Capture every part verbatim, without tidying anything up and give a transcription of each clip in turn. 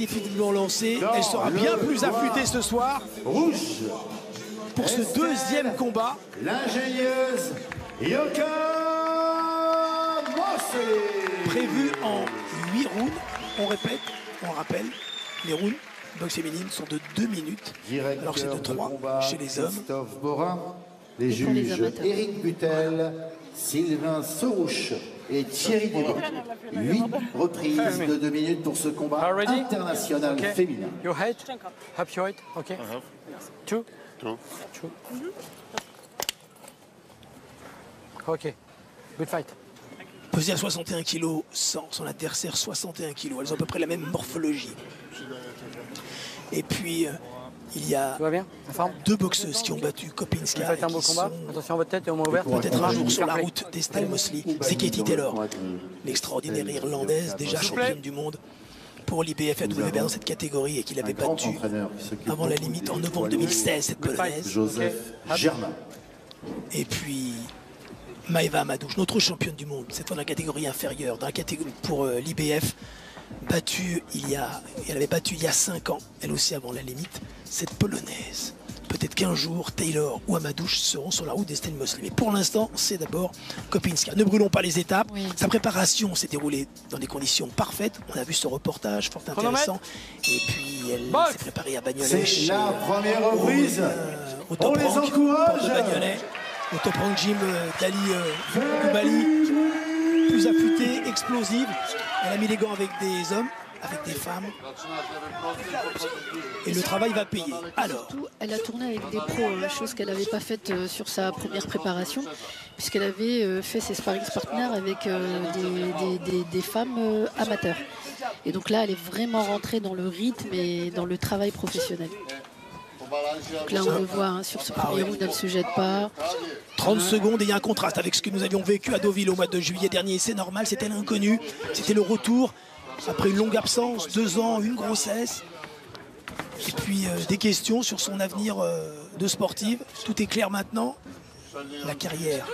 définitivement lancée. Elle sera bien plus affûtée ce soir. Rouge. Pour ce deuxième combat. L'ingénieuse Yoka Mossé. Prévu en huit rounds. On répète, on rappelle, les rounds boxe féminine sont de deux minutes. Directeur alors que c'est de trois chez les hommes. Christophe Borin, les juges Éric Butel, Sylvain Sorouche et Thierry Dubon. Huit reprises de deux minutes pour ce combat international okay. féminin. Your height? Up your height? Okay. Uh-huh. Two? Two. Two. Okay. Good fight. Pesée à soixante et un kilos, sans son adversaire soixante et un kilos. Elles ont à peu près la même morphologie. Et puis, euh, il y a bien, deux boxeuses qui ont battu Kopinska. Faites un beau combat. Attention à votre tête et au moins ouverte. Peut-être un jour sur la route d'Estelle Mosley. C'est Katie Taylor, l'extraordinaire Irlandaise, déjà championne du monde pour l'I B F A W B dans cette catégorie et qui l'avait battue avant la limite en novembre deux mille seize, cette polonaise. Joseph Germain. Et puis Maëva Amadouche, notre championne du monde, cette fois dans la catégorie inférieure, dans la catégorie pour euh, l'I B F, battue il y a, elle avait battu il y a cinq ans, elle aussi avant la limite, cette polonaise. Peut-être qu'un jour, Taylor ou Amadouche seront sur la route d'Estelle Mosley. Mais pour l'instant, c'est d'abord Kopinska. Ne brûlons pas les étapes. Oui. Sa préparation s'est déroulée dans des conditions parfaites. On a vu ce reportage fort intéressant. Et puis, elle s'est préparée à Bagnolet. C'est la première reprise. Au, euh, au On les encourage. Au Top Rank Gym d'Ali euh, Bali. Plus affûtée, explosive. Elle a mis les gants avec des hommes, avec des femmes. Et le travail va payer. Alors, surtout, elle a tourné avec des pros, chose qu'elle n'avait pas faite euh, sur sa première préparation, puisqu'elle avait euh, fait ses sparring partners avec euh, des, des, des, des femmes euh, amateurs. Et donc là, elle est vraiment rentrée dans le rythme et dans le travail professionnel. Donc là, on le voit hein, sur ce premier round, elle ne se jette pas. trente secondes et il y a un contraste avec ce que nous avions vécu à Deauville au mois de juillet dernier. C'est normal, c'était l'inconnu, c'était le retour. Après une longue absence, deux ans, une grossesse, et puis euh, des questions sur son avenir euh, de sportive. Tout est clair maintenant. La carrière,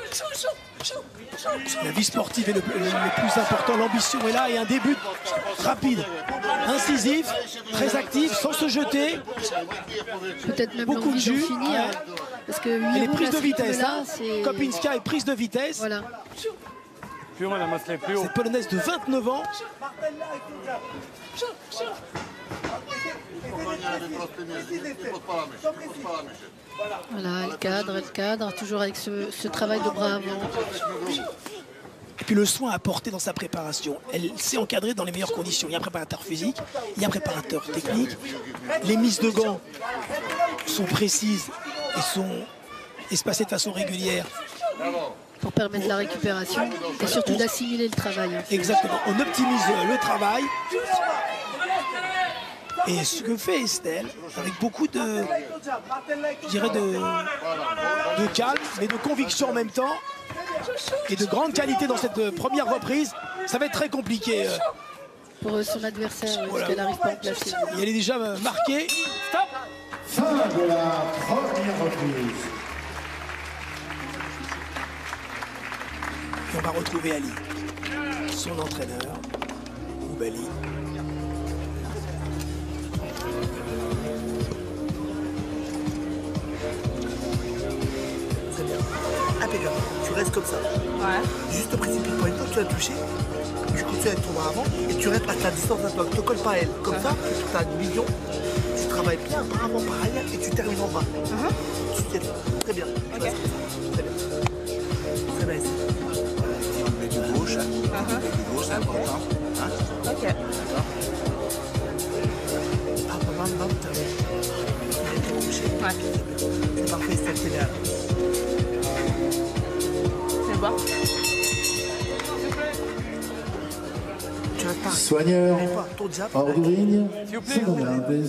la vie sportive est le, le, le plus important. L'ambition est là et un début rapide, incisif, très actif, sans se jeter. Peut-être même beaucoup de jus. Finir, ouais. Parce que elle est prise de vitesse. Là, hein. Kopinska est prise de vitesse. Voilà. Plus haut, madame Mosley, plus haut. Cette polonaise de vingt-neuf ans. Voilà, elle cadre, elle cadre, toujours avec ce, ce travail de bras avant. Et puis le soin apporté dans sa préparation. Elle s'est encadrée dans les meilleures conditions. Il y a un préparateur physique, il y a un préparateur technique. Les mises de gants sont précises et sont espacées de façon régulière. Pour permettre la récupération et surtout d'assimiler le travail. Exactement, on optimise le travail. Et ce que fait Estelle, avec beaucoup de, je dirais de, de calme, mais de conviction en même temps, et de grande qualité dans cette première reprise, ça va être très compliqué. Pour son adversaire, voilà. Parce qu'elle n'arrive pas à placer. Et elle est déjà marquée. Stop. Fin de la première reprise. Et on va retrouver Ali, son entraîneur, Oubali. Très bien. Impeccable. Tu restes comme ça. Ouais. Juste précipite pour une fois que tu as touché, tu continues avec ton bras avant et tu restes à ta distance à toi. Ne te colle pas à elle. Comme uh-huh. ça, tu as une vision, tu travailles bien, bras avant, bras arrière et tu termines en bas. Uh-huh. Tu tiens. Très bien. Ok. Très bien. Très bien. Du gauche, hein. uh-huh. Du gauche, c'est important. Hein. Ok. Ah, bam, bam, bam, t'as été touché. Ouais. C'est parfait, c'est génial. C'est bon. Tu restes pareil. Soigneur, hors de ligne, seconde round.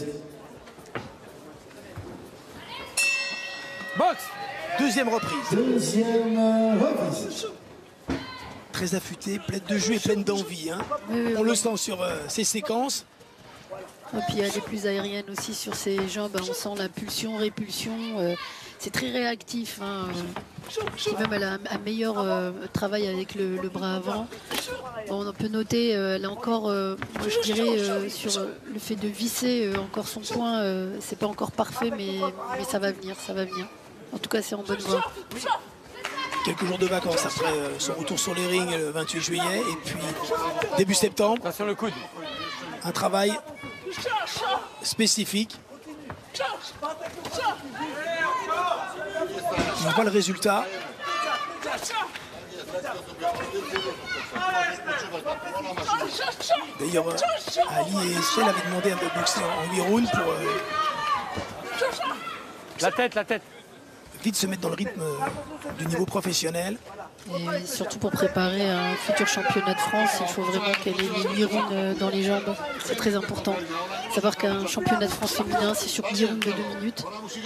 Boxe. Deuxième reprise. Deuxième reprise. Très affûtée, pleine de jus et pleine d'envie. Hein. Oui, oui, On oui. le sent sur euh, ces séquences. Et puis elle est plus aérienne aussi sur ses jambes. On sent la pulsion, répulsion. Euh, c'est très réactif. Hein. Et même elle a un, un meilleur euh, travail avec le, le bras avant. Bon, on peut noter, euh, elle a encore, euh, moi je dirais, euh, sur euh, le fait de visser euh, encore son poing. Euh, c'est pas encore parfait, mais, mais ça va venir, ça va venir. En tout cas, c'est en bonne voie. Quelques jours de vacances après euh, son retour sur les rings le vingt-huit juillet. Et puis début septembre, Attention le coude. un travail spécifique. On voit le résultat. D'ailleurs, euh, Ali et Estelle avaient demandé de boxer en huit rounds pour euh, La tête, la tête. vite se mettre dans le rythme euh, du niveau professionnel. Et surtout pour préparer un futur championnat de France, il faut vraiment qu'elle ait les huit rounds dans les jambes. C'est très important. Savoir qu'un championnat de France féminin, c'est sur dix rounds de deux minutes.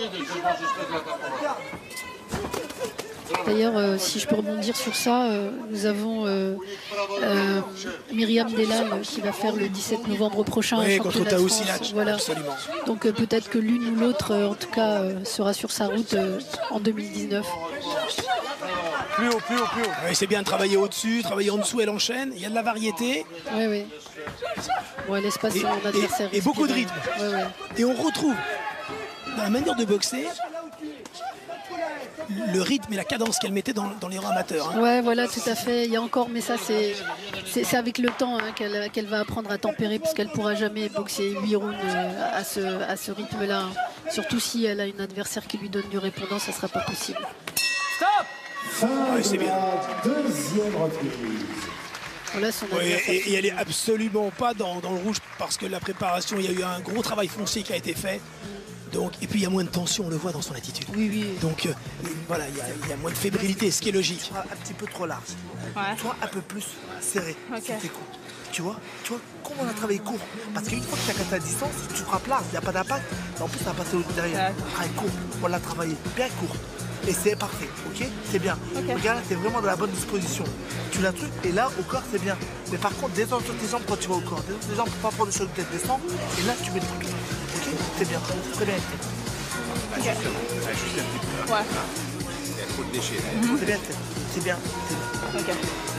D'ailleurs, euh, si je peux rebondir sur ça, euh, nous avons euh, euh, Myriam Delal qui va faire le dix-sept novembre prochain Oui, un contre championnat de Tao France. Silac, Voilà. absolument. Donc euh, peut-être que l'une ou l'autre, euh, en tout cas, euh, sera sur sa route euh, en deux mille dix-neuf. Plus haut, plus haut, plus haut. Oui, c'est bien de travailler au-dessus, travailler en dessous, elle enchaîne. Il y a de la variété Oui, oui. Bon, elle laisse pas et, son adversaire. et- et beaucoup de respirer. rythme. Ouais, ouais. Et on retrouve dans la manière de boxer le rythme et la cadence qu'elle mettait dans, dans les rangs amateurs. Hein. Ouais, voilà, tout à fait. Il y a encore, mais ça, c'est c'est c'est avec le temps hein, qu'elle qu'elle va apprendre à tempérer, parce qu'elle pourra jamais boxer huit rounds euh, à ce, à ce rythme-là. Hein. Surtout si elle a une adversaire qui lui donne du répondant, ça sera pas possible. Stop. Fin Ouais, c'est de bien. la deuxième reprise. Voilà son Ouais, adversaire. et, et elle est absolument pas dans, dans le rouge parce que la préparation, il y a eu un gros travail foncier qui a été fait. Donc, et puis il y a moins de tension, on le voit dans son attitude. Oui, oui. Donc euh, voilà, il y, a, il y a moins de fébrilité, ce qui est logique. Tu vois, un petit peu trop large. Ouais. Toi, un peu plus serré Ok. sur tes coups. Tu vois, tu vois, comment on a travaillé court. Parce qu'une fois que tu as cassé ta distance, tu frappes large, il n'y a pas d'impact. Et en plus, ça va passer au derrière. D'accord. Travail court, on l'a travaillé bien court. Et c'est parfait, ok? C'est bien. Ok. Regarde, t'es vraiment dans la bonne disposition. Tu l'as truc, et là, au corps, c'est bien. Mais par contre, descends sur tes jambes quand tu vas au corps. Descends sur tes jambes pour pas prendre le choc de tête. Descends, et là, tu mets le truc. Ok? C'est bien. Très bien été. Ouais. C'est bien été. C'est bien. C'est bien. Ok.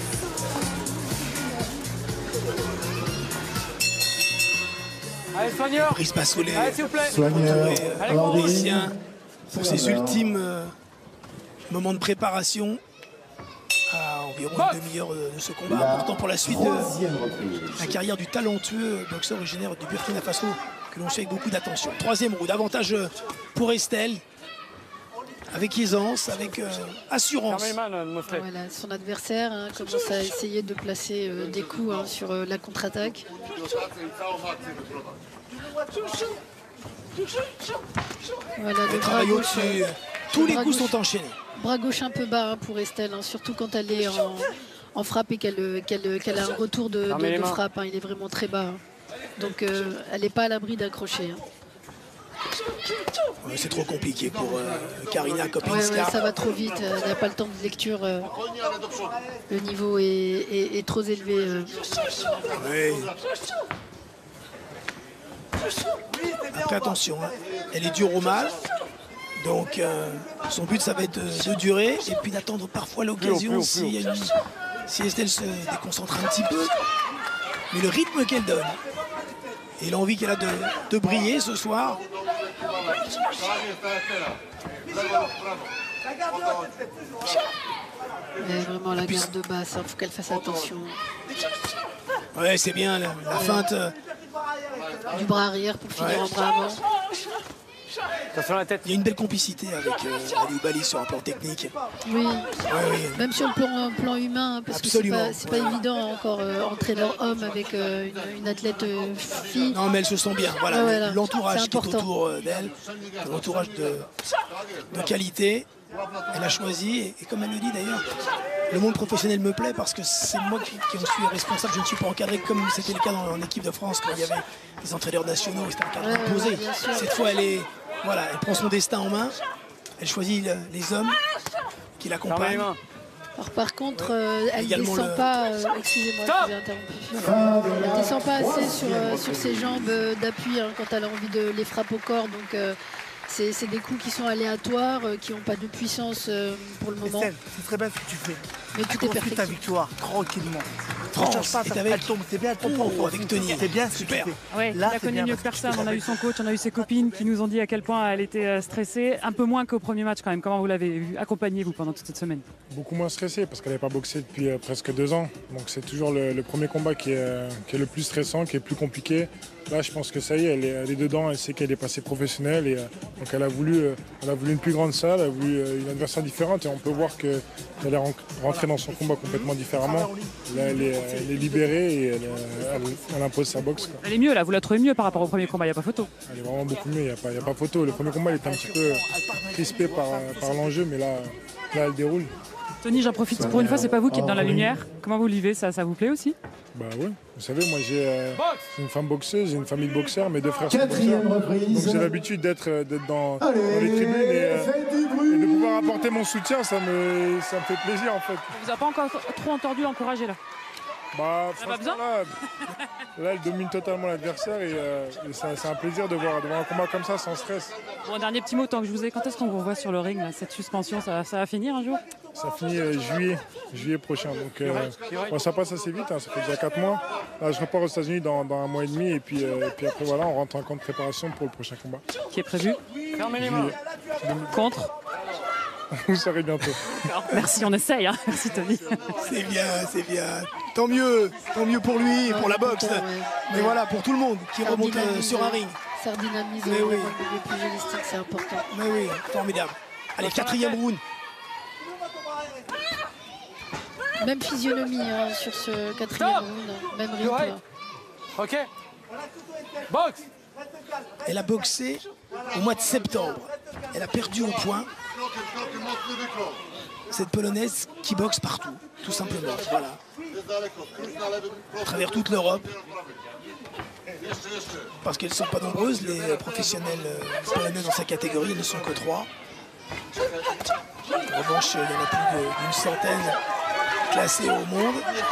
Allez, soigneur. Brice Bassolet, Allez, s'il vous plaît. Soigneur Allez, Henri. Mauricien, pour ses Soigneur. ultimes euh, moments de préparation à environ Box. une demi-heure euh, de ce combat La important pour la suite de troisième reprise. la carrière du talentueux boxeur originaire du Burkina Faso que l'on suit avec beaucoup d'attention. Troisième round, avantage euh, pour Estelle, avec aisance, avec euh, assurance. Fermez les mains, Mosley. Voilà, son adversaire hein, commence à essayer de placer euh, des coups hein, sur euh, la contre-attaque. Voilà, le Elle bras travaille gauche, au-dessus. euh, Tous le les bras coups gauche. sont enchaînés. Bras gauche un peu bas hein, pour Estelle, hein, surtout quand elle est en, en frappe et qu'elle euh, qu'elle, euh, qu'elle a un retour de, de- Fermez les de mains. frappe. hein, il est vraiment très bas. hein. Donc euh, elle n'est pas à l'abri d'accrocher. hein. Ouais, c'est trop compliqué pour euh, Karina Ouais, Kopinska. ouais, ça va trop vite, euh, elle n'a pas le temps de lecture. euh, le niveau est, est- est trop élevé. euh. Ouais. Après attention, hein, elle est dure au mal. Donc euh, son but ça va être de, de durer et puis d'attendre parfois Plus haut, l'occasion plus haut, si, plus haut. il y a une- si Estelle se déconcentre un petit peu. Mais le rythme qu'elle donne et l'envie qu'elle a de, de briller ce soir, Mais vraiment la garde de basse, il faut qu'elle fasse attention. ouais, c'est bien la, la feinte. euh, Du bras arrière pour finir Ouais. en bras avant. Attention à la tête. Il y a une belle complicité avec euh, Aliou Bali sur un plan technique. Oui, Ouais, oui. même sur le plan, plan humain, hein, parce Absolument. que c'est pas, c'est pas évident encore euh, entraîneur homme avec euh, une, une athlète euh, fille. Non, mais elle se sent bien. Voilà, Ouais, voilà. l'entourage C'est qui est important. autour euh, d'elle, un entourage de, de qualité. Elle a choisi, et, et comme elle le dit d'ailleurs, le monde professionnel me plaît parce que c'est moi qui, qui en suis responsable. Je ne suis pas encadré comme c'était le cas dans, en équipe de France quand il y avait des entraîneurs nationaux. C'était un cadre Ouais, ouais, imposé. bien sûr. Cette fois, elle est, voilà, elle prend son destin en main. Elle choisit le- les hommes qui Fermez les l'accompagnent. mains. Alors par contre, euh, elle ne descend le... pas, euh, excusez-moi, je vous ai interrompu. Elle ne descend pas assez sur, euh, sur ses jambes euh, d'appui hein, quand elle a envie de les frapper au corps. Donc euh, c'est des coups qui sont aléatoires, euh, qui n'ont pas de puissance euh, pour le moment. C'est très bien ce que tu fais. Mais tout est perfect. ta victoire tranquillement. France, ne cherche pas à faire elle tombe, c'est bien, elle tombe oh, avec Tony. C'est bien ce super. que tu fais. Ouais, Là, il a connu mieux que personne. On a eu son coach, on a eu ses D'accord. copines qui nous ont dit à quel point elle était stressée. Un peu moins qu'au premier match quand même. Comment vous l'avez vu accompagné vous pendant toute cette semaine? Beaucoup moins stressée parce qu'elle n'avait pas boxé depuis euh, presque deux ans. Donc c'est toujours le, le premier combat qui est, euh, qui est le plus stressant, qui est le plus compliqué. Là, je pense que ça y est, elle est, elle est dedans, elle sait qu'elle est passée professionnelle. Et, euh, donc elle a, voulu, euh, elle a voulu une plus grande salle, elle a voulu euh, une adversaire différente. Et on peut voir qu'elle est rentrée dans son combat complètement différemment. Là, elle est, elle est libérée et elle, elle, elle impose sa boxe, quoi. Elle est mieux là, vous la trouvez mieux par rapport au premier combat, il n'y a pas photo. Elle est vraiment beaucoup mieux, il n'y a, a pas photo. Le premier combat, il était un petit peu crispé par, par l'enjeu, mais là, là, elle déroule. Tony, j'en profite, pour une fois, c'est pas vous qui êtes dans la lumière. Comment vous le vivez, ça, ça vous plaît aussi? Bah oui, vous savez, moi j'ai euh, une femme boxeuse, j'ai une famille de boxeurs, mes deux frères sont boxeurs. Quatrième reprise. Donc j'ai l'habitude d'être dans, dans Allez, les tribunes et, euh, faites du bruit. et de pouvoir apporter mon soutien, ça me, ça me fait plaisir en fait. On vous a pas encore trop entendu l'encourager là? Bah, Elle a pas besoin là, là, elle domine totalement l'adversaire et, euh, et c'est un plaisir de voir, de voir un combat comme ça sans stress. Bon, dernier petit mot, tant que je vous ai, quand est-ce qu'on vous revoit sur le ring là, cette suspension, ça, ça va finir un jour? Ça finit euh, juillet, juillet prochain, donc euh, bon, ça passe assez vite, hein, ça fait déjà quatre mois. Là, je repars aux États-Unis dans, dans un mois et demi et puis, euh, et puis après voilà, on rentre en camp de préparation pour le prochain combat. Qui est prévu? Fermez les mains. Contre? Vous saurez bientôt. Merci, on essaye. Hein. Merci Tony. C'est bien, c'est bien. Tant mieux, tant mieux pour lui et pour la boxe. Ouais. Mais voilà, pour tout le monde qui Ça remonte dynamise, euh, sur un ring. Ça redynamise Mais le oui. milieu pugilistique, c'est important. Mais oui, formidable. Allez, quatrième round. Même physionomie hein, sur ce quatrième Stop. round, même Go rythme. ahead. Ok. Boxe. Elle a boxé au mois de septembre. Elle a perdu au point. Cette Polonaise qui boxe partout, tout simplement. Voilà. À travers toute l'Europe. Parce qu'elles ne sont pas nombreuses, les professionnels polonais dans sa catégorie, elles ne sont que trois. En revanche, il y en a plus d'une centaine classées au monde.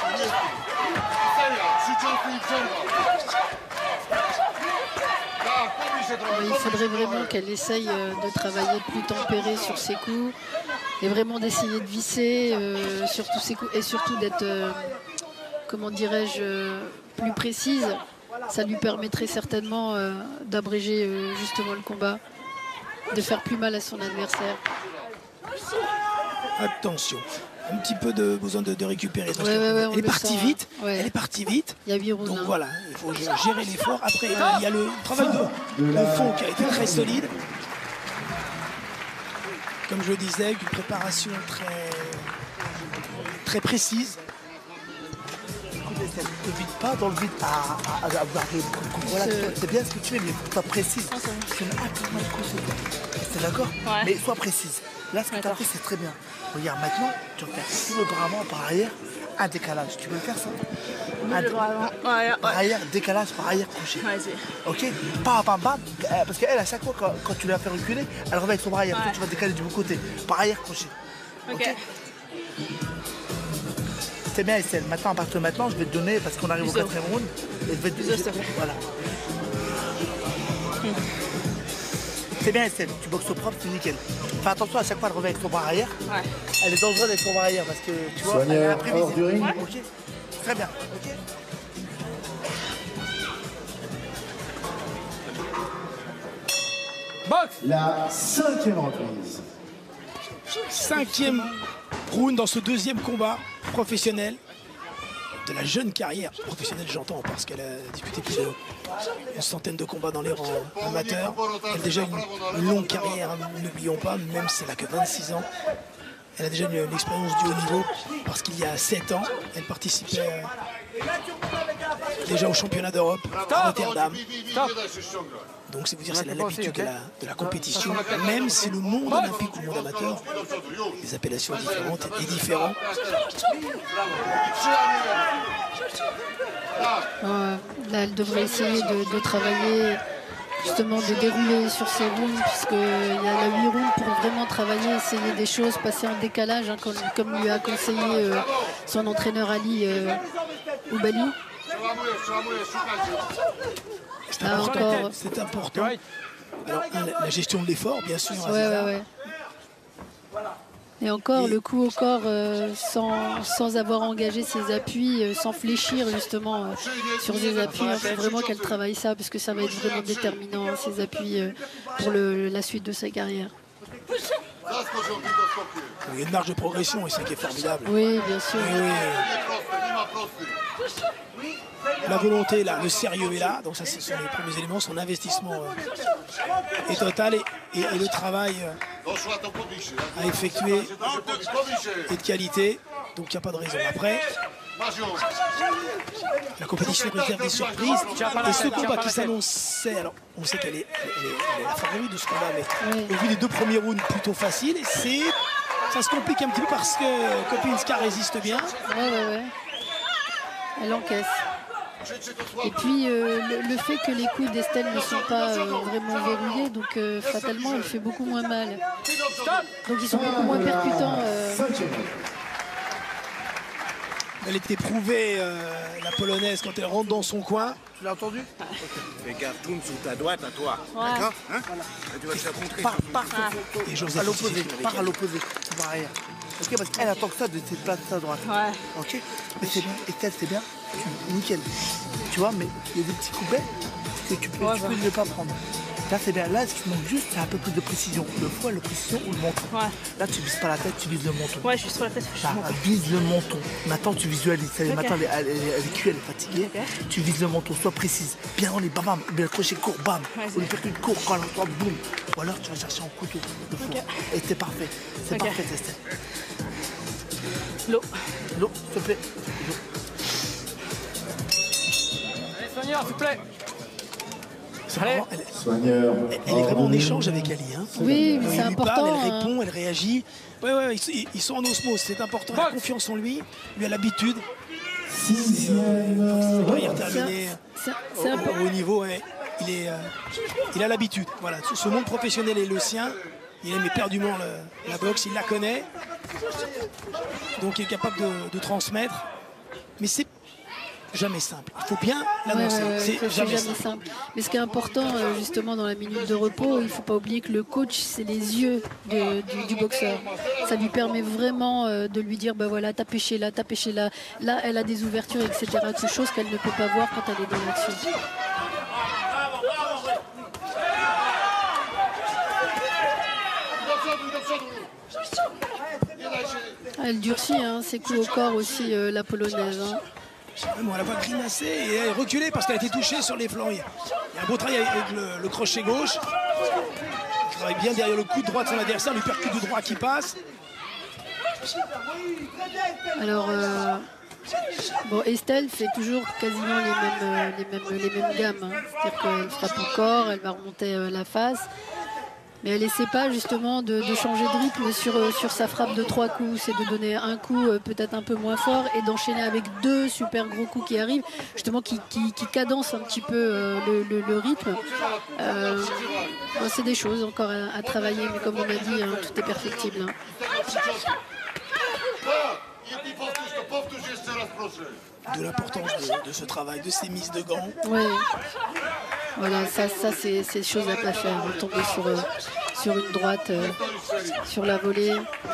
Il faudrait vraiment qu'elle essaye de travailler plus tempérée sur ses coups et vraiment d'essayer de visser euh, sur tous ses coups et surtout d'être, euh, comment dirais-je, euh, plus précise. Ça lui permettrait certainement euh, d'abréger euh, justement le combat, de faire plus mal à son adversaire. Attention, un petit peu de besoin de, de récupérer. Ouais, ouais, ouais, elle est partie sent, vite. Ouais. Elle est partie vite. Il y a huit rounds. Donc hein. voilà, il faut gérer l'effort. Après, il y a le travail de, de fond qui a été très solide. Comme je le disais, une préparation très, très précise. Ne vite pas dans le vide à, à, à avoir des voilà, c'est bien ce que tu fais, mais il faut que tu sois précise. C'est C'est d'accord Ouais. Mais sois précise. Là, ce que tu as fait, c'est très bien. Regarde, maintenant, tu vas faire tout le bras avant, par arrière, un décalage. Tu peux le faire, ça un Le bras avant. Ouais, Par ouais. arrière, décalage, par arrière, crochet. Vas-y. Ok. Pas bam bam, euh, parce qu'elle, à chaque fois, quand, quand tu la fais reculer, elle revient avec son bras arrière. Ouais. Toi, tu vas décaler du bon côté. Par arrière, crochet. Ok. C'est bien, Estelle. Maintenant, à partir de maintenant, je vais te donner, parce qu'on arrive au Iso. quatrième round, et je vais te Iso, s'il te plaît. Voilà. C'est bien, Estelle. Tu boxes au propre, c'est nickel. Fais attention, à chaque fois, elle revient avec son bras arrière. Ouais. Elle est dangereuse avec son bras arrière, parce que tu vois, Soigneur, elle est hors imprévisible. du ring. Ouais. Ok. Très bien. Ok. Boxe. La cinquième reprise. Cinquième round dans ce deuxième combat professionnel de la jeune carrière professionnelle, j'entends, parce qu'elle a disputé plus d'une centaine de combats dans les rangs amateurs. Elle a déjà une, une longue carrière, hein, n'oublions pas, même si elle n'a que vingt-six ans. Elle a déjà une, une expérience du haut niveau, parce qu'il y a sept ans, elle participait euh, déjà au championnat d'Europe à Rotterdam. Donc c'est vous dire, c'est l'habitude de la, de la compétition, même si le monde olympique ou le monde amateur, des appellations différentes et différents. Euh, là, elle devrait essayer de, de travailler justement de dérouler sur ces rounds, puisqu'il y a la huit rounds pour vraiment travailler, essayer des choses, passer en décalage, hein, comme, comme lui a conseillé euh, son entraîneur Ali euh, Oubali. C'est important. Encore... C'est important. Alors, la, la gestion de l'effort, bien sûr. Ouais, ouais, ouais. Et encore, et... le coup au corps, euh, sans, sans avoir engagé ses appuis, euh, sans fléchir justement euh, sur ses appuis. Il faut vraiment qu'elle travaille ça, parce que ça va être vraiment déterminant, hein, ses appuis, euh, pour le, la suite de sa carrière. Il y a une marge de progression, et c'est ça qui est formidable. Oui, bien sûr. Oui. La volonté, là, le sérieux est là, donc ça, ce sont les premiers éléments, son investissement euh, est total, et, et, et le travail euh, à effectuer est de qualité, donc il n'y a pas de raison. Après, la compétition réserve des surprises, et ce combat qui s'annonçait, alors on sait qu'elle est, elle est, elle est la favorite de ce combat, mais oui. Au vu des deux premiers rounds plutôt faciles, c'est, ça se complique un petit peu parce que Kopinska résiste bien. Ouais, ouais, ouais. Elle encaisse. Et puis euh, le, le fait que les coups d'Estelle ne sont pas euh, vraiment verrouillés, donc euh, fatalement elle fait beaucoup moins mal. Donc ils sont beaucoup moins percutants. Euh... Elle était prouvée, euh, la polonaise, quand elle rentre dans son coin. Tu l'as entendu? Fais gaffe, tourne sous ta droite à toi. Ouais. D'accord, hein? Tu vas te la contrer. Pars, pars ah. Et à l'opposé, pars à l'opposé, tu vas arrière. Ok, parce qu'elle attend que ça de cette place à droite. Ouais. Ok, mais c'est bien, Estelle, c'est bien, nickel. Tu vois, mais il y a des petits coups bêtes que tu peux, ouais, tu peux ne pas prendre. Là, c'est bien. Là, ce qui manque juste, c'est un peu plus de précision. Le foie, la précision ou le menton. Ouais. Là, tu vises pas la tête, tu vises le menton. Ouais, je vise pas la tête, je Là, vise le menton. Maintenant, tu visualises. Okay. Maintenant, elle, elle, elle, elle est cuite, elle est fatiguée. Okay. Tu vises le menton, sois précise. Bien, on est bam, bam. Bien, le crochet court, bam. Ouais, ou le percute court, quand on entend boum. Ou alors, tu vas chercher un couteau de foie. Okay. Et c'est parfait. C'est okay. Parfait, Estelle. L'eau. L'eau, s'il te plaît. L'eau. Allez, Soigneur, s'il te plaît. Allez. Elle, elle, elle est vraiment en échange avec Ali. Hein. Oui, mais c'est important. Parle, elle répond, elle réagit. Ouais, ouais, ils, ils sont en osmose, c'est important. Elle a confiance en lui, lui a l'habitude. Sixième. Carrière terminée au haut niveau, ouais. il, est, euh, il a l'habitude. Voilà, ce monde professionnel est le sien. Il aime éperdument le, la boxe, il la connaît. Donc il est capable de, de transmettre. Mais c'est jamais simple. Il faut bien l'annoncer. Ouais, ouais, c'est jamais, jamais simple. simple. Mais ce qui est important, justement, dans la minute de repos, il ne faut pas oublier que le coach, c'est les yeux de, du, du boxeur. Ça lui permet vraiment de lui dire, ben voilà, t'as pêché là, t'as pêché là. Là, elle a des ouvertures, et cetera. Toutes choses qu'elle ne peut pas voir quand elle est dans l'action. Elle durcit, hein, ses coups au corps aussi, euh, la polonaise. Hein. Bon, elle a pas grimacé et elle est reculée parce qu'elle a été touchée sur les flancs. Il y a un beau travail avec le, le crochet gauche. Il travaille bien derrière le coup de droite de son adversaire, lui percute du droit qui passe. Alors, euh, bon, Estelle fait toujours quasiment les mêmes, euh, les mêmes, les mêmes gammes. Hein. C'est-à-dire qu'elle frappe au corps, elle va remonter euh, la face. Mais elle n'essaie pas justement de, de changer de rythme sur, euh, sur sa frappe de trois coups. C'est de donner un coup euh, peut-être un peu moins fort et d'enchaîner avec deux super gros coups qui arrivent, justement qui, qui, qui cadencent un petit peu euh, le, le, le rythme. Euh, bon, c'est des choses encore à, à travailler, mais comme on a dit, hein, tout est perfectible. Hein. De l'importance de, de ce travail, de ces mises de gants. Oui. Voilà, ça, ça c'est des choses à pas faire. Tomber sur, euh, sur une droite, euh, sur la volée.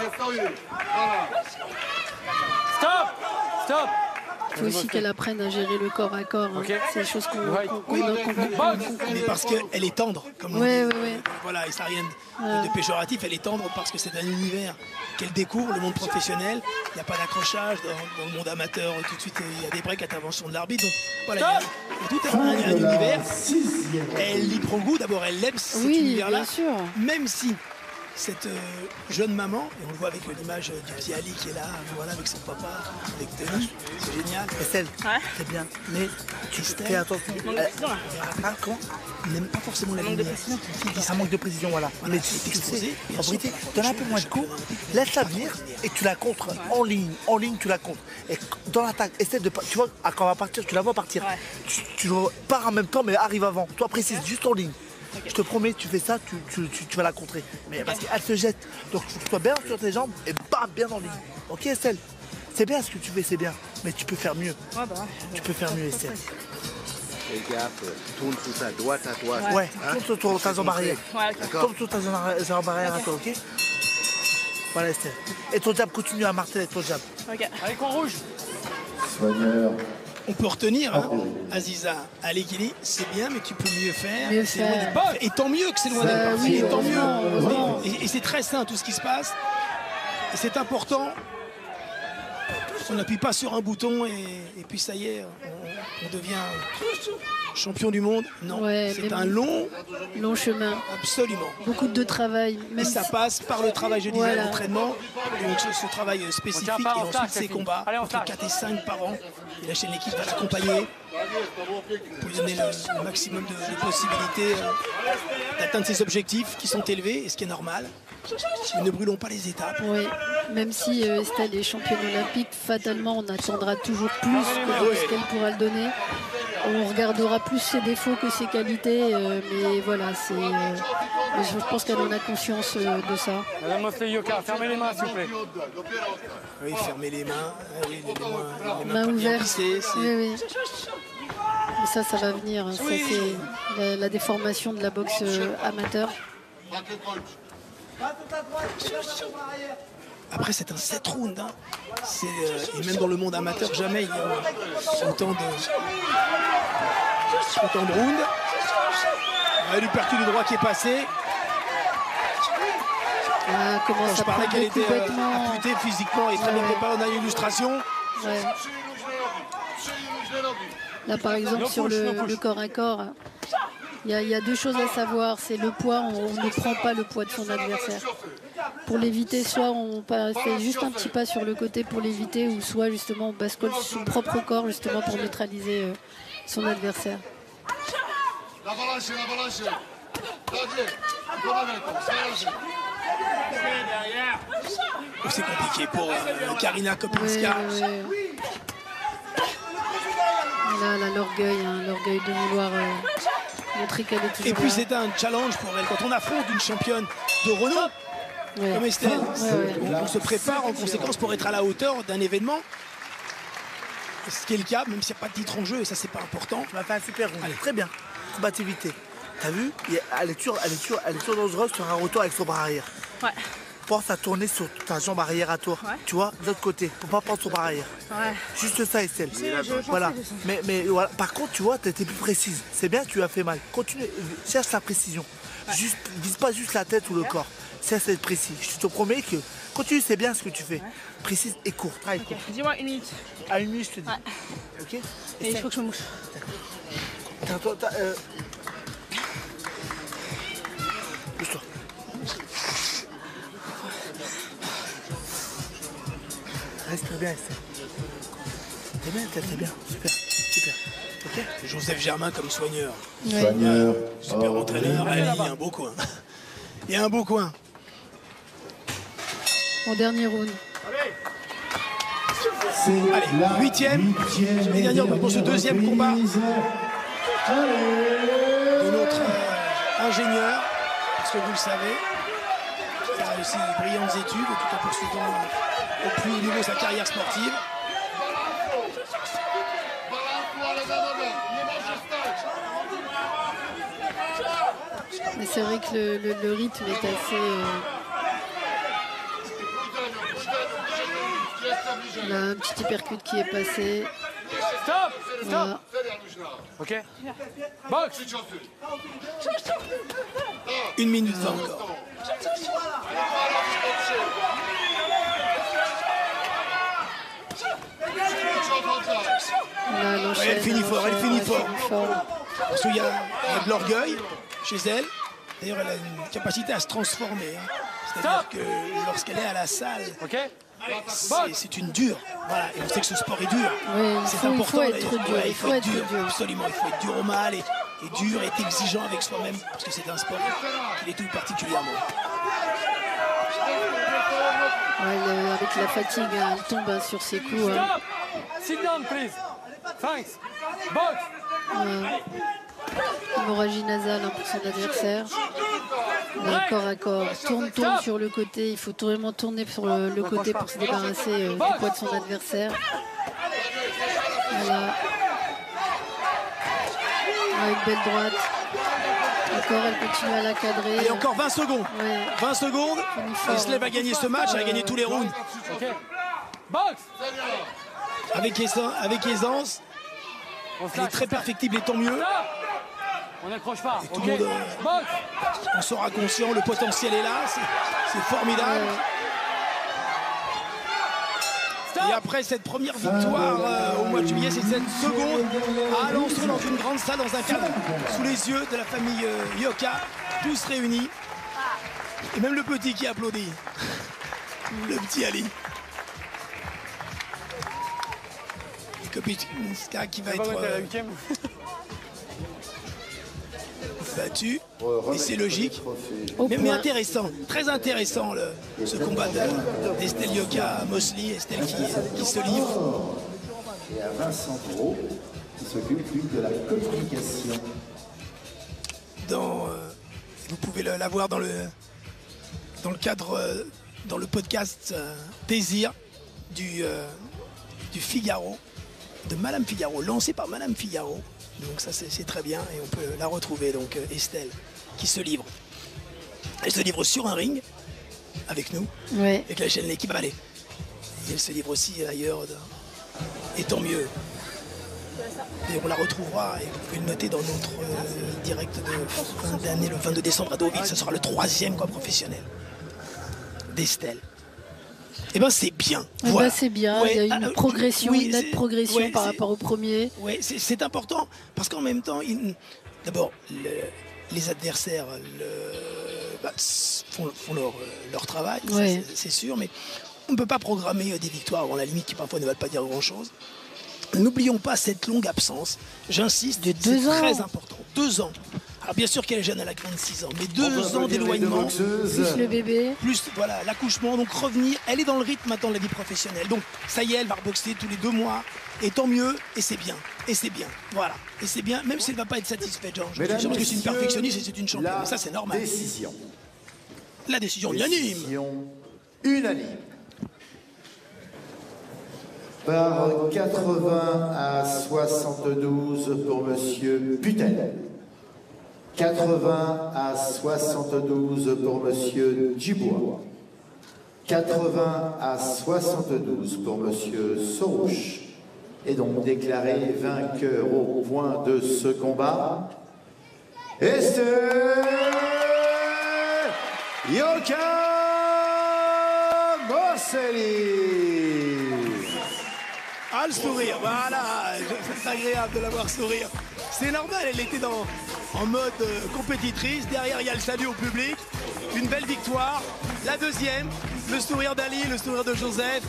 Stop! Stop! Il faut aussi qu'elle apprenne à gérer le corps à corps. Hein. Okay. C'est des choses qu'on ouais. qu qu qu qu qu Mais parce qu'elle est tendre, comme on ouais, dit. Ouais, ouais. Voilà, et ça n'a rien de, de péjoratif. Elle est tendre parce que c'est un univers qu'elle découvre, le monde professionnel. Il n'y a pas d'accrochage dans, dans le monde amateur. Tout de suite, il y a des breaks, intervention de l'arbitre. Donc voilà, il y, a, il y a tout un, un, un univers. Elle y prend goût. D'abord, elle aime cet oui, univers-là. Bien sûr. Même si cette euh, jeune maman, et on le voit avec euh, l'image euh, du petit Ali qui est là, voilà, avec son papa, avec Denis, c'est génial. Estelle, ouais. C'est bien, mais tu fais attention. Euh, hein, comment Il n'aime pas forcément la lumière. Ça manque de précision, voilà. voilà mais tu sais, en vérité, donne un peu moins de coups, laisse-la venir et tu la contres en ligne. En ligne, tu la contres. Et dans l'attaque, essaie de pas. Tu vois, quand on va partir, tu la vois partir. Ouais. Tu, tu pars en même temps, mais arrive avant. Toi, précise, juste en ligne. Je te promets, tu fais ça, tu, tu, tu, tu vas la contrer. Mais parce qu'elle se jette. Donc il faut que tu sois bien sur tes jambes et bam, bien en ligne. Ok Estelle? C'est bien ce que tu fais, c'est bien. Mais tu peux faire mieux. Ouais, bah, tu peux faire mieux Estelle. Fais gaffe, tourne tout ça, droite à droite. Ouais, hein? tourne sur ta jambe arrière. Ouais, d'accord. Tourne sur ta jambe arrière à toi, ok? Voilà Estelle. Et ton jab, continue à marteler ton jab. Ok. Allez, coin rouge. Soigneur. On peut retenir, hein, Aziza, Alekili, c'est bien, mais tu peux mieux faire. Mieux C'est loin faire. d'être parfait. Et tant mieux que c'est loin Ça, d'être parfait. oui, Et tant mieux. heureusement, heureusement. Et, et c'est très sain tout ce qui se passe. Et c'est important. On n'appuie pas sur un bouton et, et puis ça y est, on, on devient champion du monde. Non, Ouais, c'est mais un bon. long, Long chemin, absolument. beaucoup de travail. Même Et ça si- passe par le travail, je disais, Voilà. l'entraînement. Et donc ce, ce travail spécifique On et tient pas, on ensuite flash, ces les filles. combats Allez, on entre flash. quatre et cinq par an. Et la chaîne d'équipe va l'accompagner pour lui donner le, le maximum de, de possibilités euh, d'atteindre ses objectifs qui sont élevés, et ce qui est normal. Mais ne brûlons pas les étapes. Oui, même si euh, Estelle est championne olympique, fatalement on attendra toujours plus que Ouais. ce qu'elle pourra le donner. On regardera plus ses défauts que ses qualités, euh, mais voilà, c'est. euh, mais je pense qu'elle en a conscience euh, de ça. Madame Mosley Yoka, fermez les mains, s'il vous plaît. Oui, fermer les mains, ah oui, les, les mains, les mains Main pas bien ouverte. plissées, c'est- Oui, oui. Mais ça, ça va venir. hein. Ça, Oui. c'est la, la déformation de la boxe euh, amateur. Après, c'est un sept rounds. Hein. C'est, euh, et même dans le monde amateur, jamais il y a autant de, autant de rounds. Ouais, l'uppercut du droit qui est passé. Ah, comment Quand ça je parlais prend qu'elle beaucoup était euh, bêtement. affûtée physiquement et très bien Ouais. préparée, on a une illustration. Ouais. Là, par exemple, No sur push, le, no push. le corps à corps, il y, a- il y a deux choses à savoir. C'est le poids, on, on ne prend pas le poids de son adversaire. Pour l'éviter, soit on pa- fait juste un petit pas sur le côté pour l'éviter, ou soit justement on bascule sur son propre corps justement pour neutraliser euh, son adversaire. C'est compliqué pour euh, Karina Ouais, Kopinska. ouais, ouais. Là, là, l'orgueil, hein, l'orgueil de vouloir euh, montrer qu'elle est toujours Et puis là. c'est un challenge pour elle. Quand on affronte une championne de renom, Ouais. comme Estelle, Ouais, ouais. on, on se prépare en conséquence pour être à la hauteur d'un événement. Ce qui est le cas, même s'il n'y a pas de titre en jeu, et ça c'est pas important. Tu m'as fait un super round. Allez. Très bien. Combativité. T'as vu? Il y a- Elle est toujours, elle est toujours, elle est toujours dangereuse sur un retour avec son bras arrière. Ouais. Pense à tourner sur ta jambe arrière à toi. Ouais. Tu vois, de l'autre côté, pour pas prendre son bras arrière. Ouais. Juste ça, Estelle. je pensais Voilà. que ça. Mais, mais voilà. Par contre, tu vois, t'as été plus précise. C'est bien, tu as fait mal. Continue, cherche la précision. Juste, vise pas juste la tête ou le corps. Cherche à être précis. Je te promets que continue, c'est bien ce que tu fais. Précise et court. Travaille court. Dis-moi une minute. À une minute, je te dis. Ouais. Ok. Et il Estelle, faut que je me mouche. t'as- t'as- t'as, euh, bouge-toi. Respire bien, Estelle. T'es bien, Estelle, t'es bien. Super, super. Ok. Joseph Germain comme soigneur. Ouais. Soigneur. Super entraîneur. Allez, il y a un beau coin. Il y a un beau coin. En dernier round. C'est Allez, la huitième. huitième Et dernière pour ce deuxième combat. reprise. De notre euh, ingénieur, parce que vous le savez, qui a réussi de brillantes études, tout en poursuivant euh, au plus haut niveau sa carrière sportive. Mais c'est vrai que le, le- le rythme est assez. euh, Là, un petit uppercut qui est passé. Stop. Voilà. Ok. Box. Une minute vingt encore. Là, elle enchaîne, elle finit fort, elle enchaîne, finit fort. fort. Parce qu'il y, a il y a de l'orgueil chez elle. D'ailleurs, elle a une capacité à se transformer. hein. C'est-à-dire que lorsqu'elle est à la salle, Ok. c'est c'est une dure. Voilà. Et on sait que ce sport est dur. Oui, il C'est faut, il important. faut être d'ailleurs. dur. Ouais, Il faut être dur. Absolument, il faut être dur au mal et, et dur et être exigeant avec soi-même parce que c'est un sport qui est tout particulièrement. Ouais, le- avec la fatigue, hein, elle tombe hein, sur ses coups. hein. Stop. Sit down, please. Thanks. Box. Ouais. Hémorragie nasale hein, pour son adversaire. Là, corps à corps. Tourne, tourne sur le côté. Il faut vraiment tourner sur le, le côté pour se débarrasser euh, du poids de son adversaire. Voilà. Ah, une belle droite. Encore, elle continue à la cadrer. Et encore vingt secondes. Ouais. vingt secondes. Esley va gagner ce match, elle a gagné tous les rounds. Avec, aisance, avec aisance. Elle est très perfectible et tant mieux. On n'accroche pas. Et tout le monde euh, en sera conscient, le potentiel est là, c'est formidable. Et après cette première victoire euh, au mois de juillet, c'est cette seconde à Alençon dans une grande salle, dans un cadre, sous les yeux de la famille euh, Yoka, tous réunis. Et même le petit qui applaudit. Le petit Ali. Et Kopitska qui va être euh, battu. Et c'est logique. Mais, mais intéressant, très intéressant le, ce combat d'Estelle Yoka Mosley, Estelle qui, qui se livre. Et à Vincent Gros, qui s'occupe lui de la communication. Dans, euh, vous pouvez la voir dans le, dans le cadre, euh, dans le podcast euh, Désir du, euh, du Figaro, de Madame Figaro, lancé par Madame Figaro. Donc ça c'est très bien et on peut la retrouver, donc euh, Estelle qui se livre. Elle se livre sur un ring avec nous, ouais. avec la chaîne L'équipe. Allez. Et elle se livre aussi ailleurs, de... et tant mieux. Et on la retrouvera, et vous pouvez le noter dans notre euh, direct de fin d'année, le vingt-deux décembre à Deauville. Ce sera le troisième quoi professionnel d'Estelle. Eh ben c'est bien. Eh voilà. ben c'est bien, ouais, il y a une euh, progression, oui, une nette progression ouais, par rapport au premier. Oui, c'est important, parce qu'en même temps, d'abord, le, les adversaires le, bah, font, font leur, leur travail, ouais. c'est sûr, mais on ne peut pas programmer des victoires avant la limite qui parfois ne veulent pas dire grand-chose. N'oublions pas cette longue absence, j'insiste, c'est très important. Deux ans. Alors bien sûr qu'elle est jeune, elle a vingt-six ans, mais deux ans d'éloignement, plus le bébé, plus voilà l'accouchement, donc revenir, elle est dans le rythme maintenant de la vie professionnelle. Donc ça y est, elle va reboxer tous les deux mois, et tant mieux, et c'est bien, et c'est bien, voilà, et c'est bien, même si elle ne va pas être satisfaite, genre, je suis sûr que c'est une perfectionniste et c'est une championne, mais ça c'est normal. Décision. La décision unanime. Décision unanime. Par quatre-vingts à soixante-douze pour Monsieur Butel. quatre-vingts à soixante-douze pour Monsieur Dubois. quatre-vingts à soixante-douze pour Monsieur Sorouche. Et donc déclaré vainqueur au point de ce combat, Estelle Yoka Mosley. Ah, le sourire, voilà, c'est agréable de la voir sourire. C'est normal, elle était dans, en mode euh, compétitrice. Derrière, il y a le salut au public. Une belle victoire. La deuxième, le sourire d'Ali, le sourire de Joseph.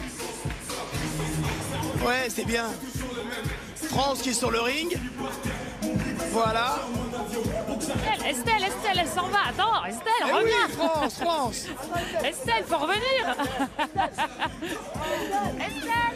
Ouais, c'est bien. France qui est sur le ring. Voilà. Estelle, Estelle, Estelle, elle s'en va. Attends, Estelle, eh reviens. Oui, France, France. Estelle, faut revenir. Estelle.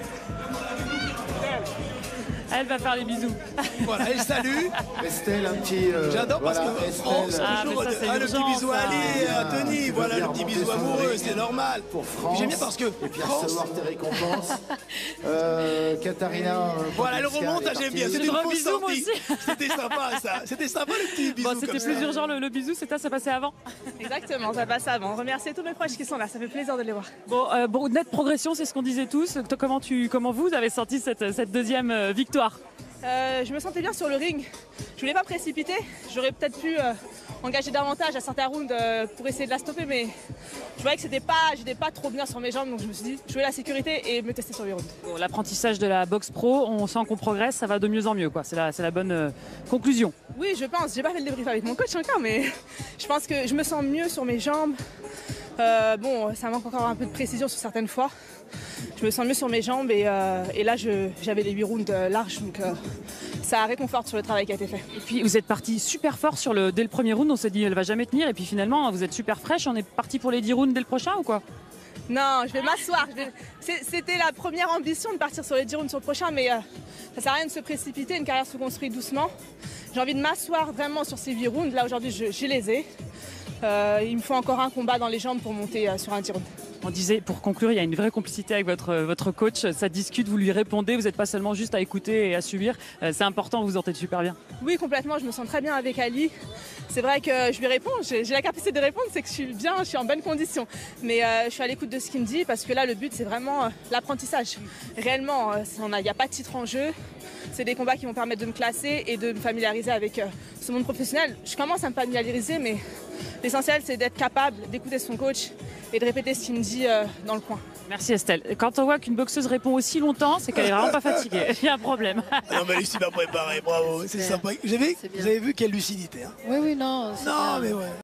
Elle va faire les bisous. Voilà, elle salue. Estelle, un petit... Euh, J'adore voilà, parce que Estelle, France, ah, toujours, ça, ah, le petit bisou à Ali et à Tony. Voilà, le petit bisou amoureux, c'est normal. Pour France. J'aime bien parce que et puis France... recevoir tes récompenses. euh, Katharina... Euh, voilà, elle remonte, j'aime bien. C'était une gros fausse bisou, sortie. C'était sympa, ça. C'était sympa, le petit bisou. Bon, c'était plus urgent, le, le bisou, c'était ça passait avant. Exactement, ça passe avant. Remercier tous mes proches qui sont là, ça fait plaisir de les voir. Bon, euh, bon nette progression, c'est ce qu'on disait tous. Comment, tu, comment vous avez senti cette, cette deuxième euh, victoire? Euh, je me sentais bien sur le ring. Je voulais pas précipiter. J'aurais peut-être pu euh, engager davantage à certains rounds euh, pour essayer de la stopper, mais je voyais que c'était pas, j'étais pas trop bien sur mes jambes, donc je me suis dit jouer la sécurité et me tester sur les rounds. Bon, l'apprentissage de la boxe pro, on sent qu'on progresse, ça va de mieux en mieux, quoi. C'est la, c'est la bonne euh, conclusion. Oui, je pense. J'ai pas fait le débrief avec mon coach encore, mais je pense que je me sens mieux sur mes jambes. Euh, bon, ça manque encore un peu de précision sur certaines fois. Je me sens mieux sur mes jambes et, euh, et là j'avais les huit rounds larges, donc euh, ça réconforte sur le travail qui a été fait. Et puis vous êtes parti super fort sur le, dès le premier round, on s'est dit elle va jamais tenir et puis finalement vous êtes super fraîche, on est parti pour les dix rounds dès le prochain ou quoi? Non, je vais m'asseoir. Je vais- c'est- C'était la première ambition de partir sur les dix rounds sur le prochain, mais euh, ça sert à rien de se précipiter. Une carrière se construit doucement. J'ai envie de m'asseoir vraiment sur ces huit rounds. Là, aujourd'hui, je, je les ai. Euh, il me faut encore un combat dans les jambes pour monter euh, sur un dix rounds. On disait, pour conclure, il y a une vraie complicité avec votre, votre coach. Ça discute, vous lui répondez, vous n'êtes pas seulement juste à écouter et à subir. Euh, C'est important, vous vous entendez super bien. Oui, complètement. Je me sens très bien avec Ali. C'est vrai que je lui réponds. J'ai j'ai la capacité de répondre, c'est que je suis bien, je suis en bonne condition. Mais euh, je suis à l'écoute de ce qu'il me dit parce que là, le but, c'est vraiment euh, l'apprentissage. Réellement, euh, il n'y a pas de titre en jeu. C'est des combats qui vont permettre de me classer et de me familiariser avec euh, ce monde professionnel. Je commence à me familiariser, mais l'essentiel, c'est d'être capable d'écouter son coach et de répéter ce qu'il me dit euh, dans le coin. Merci Estelle. Quand on voit qu'une boxeuse répond aussi longtemps, c'est qu'elle est vraiment pas fatiguée. Il y a un problème. Non, mais Lucie m'a préparé, bravo, c'est Super. sympa. Vous avez, C'est bien. vous avez vu quelle lucidité. Hein. Oui, oui, non. c'est Non, bien. mais ouais.